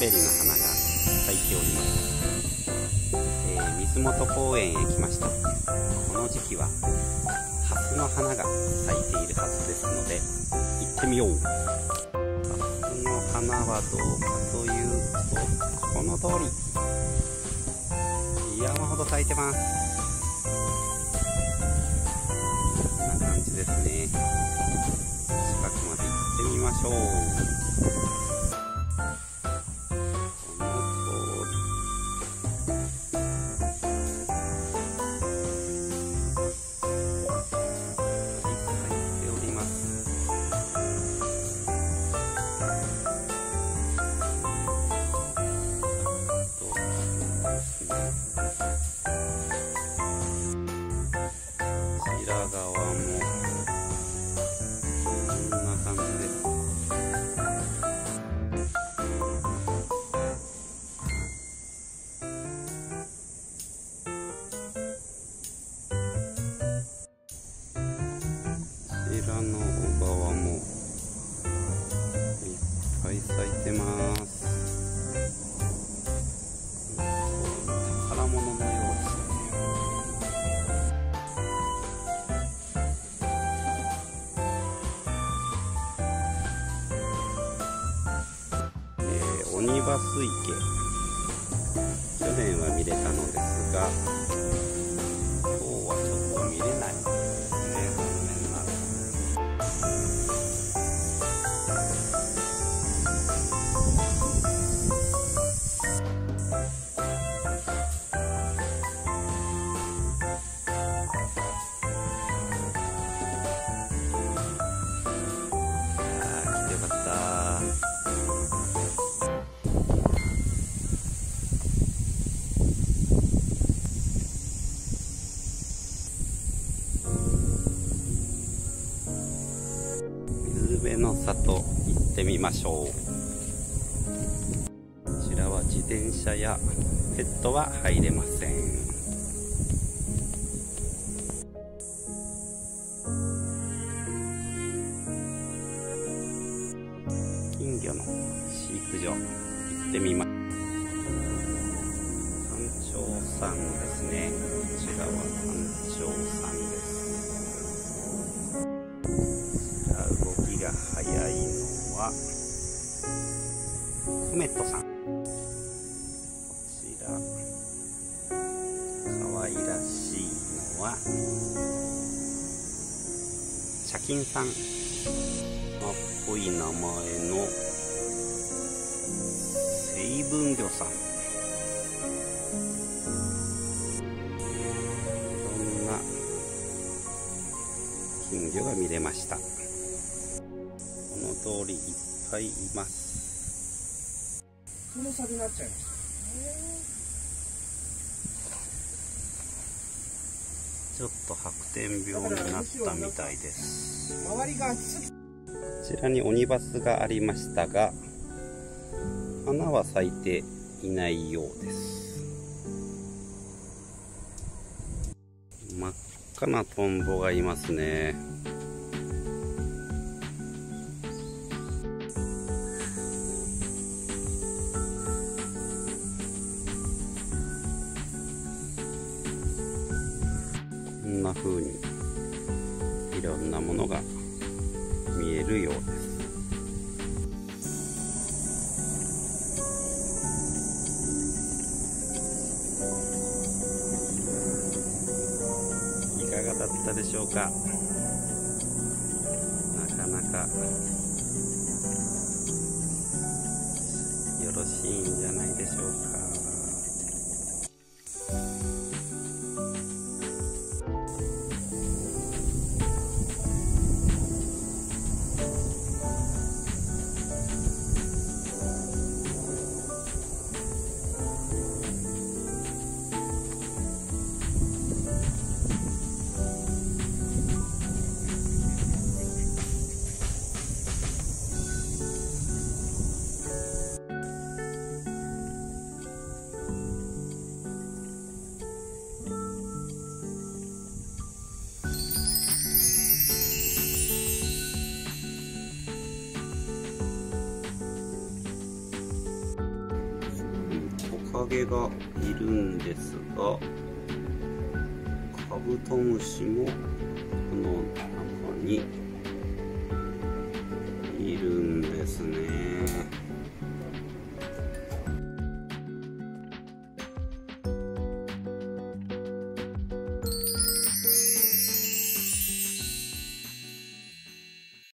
ベリの花が咲いております。水元公園へ来ました。この時期はハスの花が咲いているはずですので行ってみよう。ハスの花はどうかというと、この通り山ほど咲いてます。こんな感じですね。近くまで行ってみましょう。こちら側もこんな感じです。こちらの小川もいっぱい咲いてます。宝物のようですね。鬼バス池、去年は見れたのですが、今日はちょっと見れないですね。残念ながら。来てよかった。水辺の里行ってみましょう。こちらは自転車やペットは入れません。金魚の飼育場行ってみます。タンチョウさんですね。こちらはタンチョウさんです。動きが速いのはコメットさん。こちら可愛らしいのはチャキンさん。っぽい名前の水分魚さん。いろんな金魚が見れました。この通りいっぱいいます。 その差になっちゃいました。 ちょっと白点病になったみたいです。 周りが暑い。 こちらにオニバスがありましたが、花は咲いていないようです。真っ赤なトンボがいますね。こんな風にいろんなものが見えるようです。いかがだったでしょうか。なかなかよろしいんじゃないでしょうか。 ゲがいるんですが、カブトムシもこの中にいるんですね。